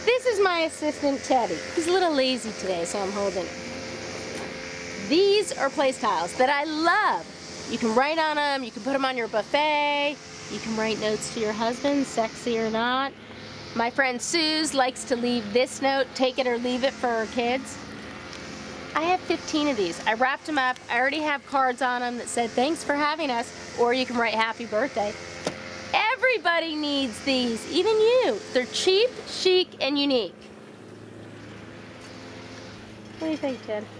This is my assistant, Teddy. He's a little lazy today, so I'm holding it. These are place tiles that I love. You can write on them, you can put them on your buffet, you can write notes to your husband, sexy or not. My friend Suze likes to leave this note, take it or leave it for her kids. I have 15 of these. I wrapped them up. I already have cards on them that said, thanks for having us, or you can write happy birthday. Everybody needs these, even you. They're cheap, chic, and unique. What do you think, Ted?